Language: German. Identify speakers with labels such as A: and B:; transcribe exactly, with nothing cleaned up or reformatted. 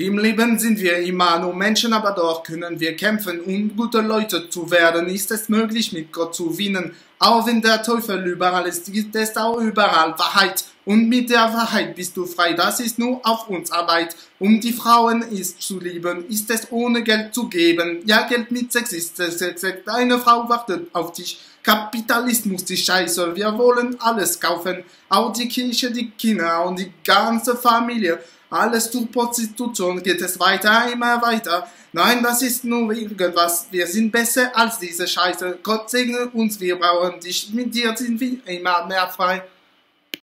A: Im Leben sind wir immer nur Menschen, aber doch können wir kämpfen, um gute Leute zu werden. Ist es möglich, mit Gott zu gewinnen? Auch wenn der Teufel überall ist, gibt es auch überall Wahrheit. Und mit der Wahrheit bist du frei. Das ist nur auf uns Arbeit. Um die Frauen ist zu lieben, ist es ohne Geld zu geben. Ja, Geld mit Sex ist Sex. Eine Frau wartet auf dich. Kapitalismus, die Scheiße. Wir wollen alles kaufen. Auch die Kirche, die Kinder und die ganze Familie. Alles zur Prostitution, geht es weiter, immer weiter. Nein, das ist nur irgendwas. Wir sind besser als diese Scheiße. Gott segne uns, wir brauchen dich. Mit dir sind wir immer mehr frei.